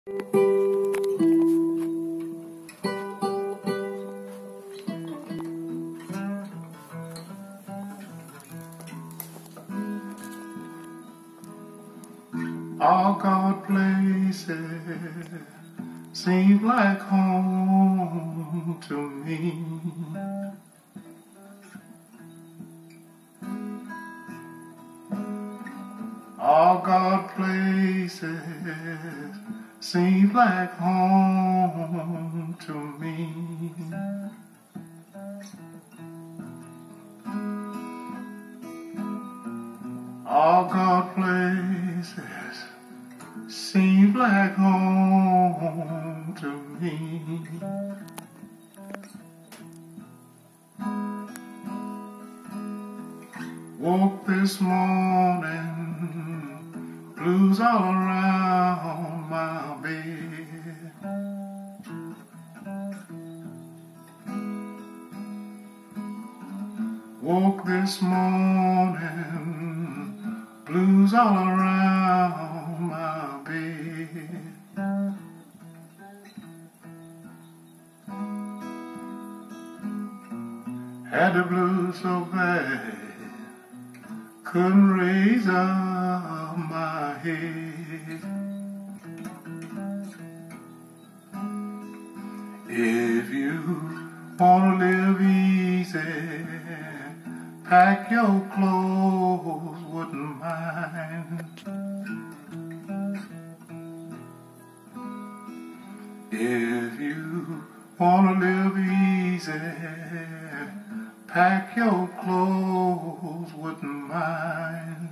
All God places seem like home to me. All God places seem like home to me. All God places seem like home to me. Woke this morning, blues all around my bed. Woke this morning, blues all around my bed. Had the blues so bad, couldn't raise up my head. If you wanna live easy, pack your clothes, wouldn't mind. If you wanna live easy, pack your clothes, wouldn't mind.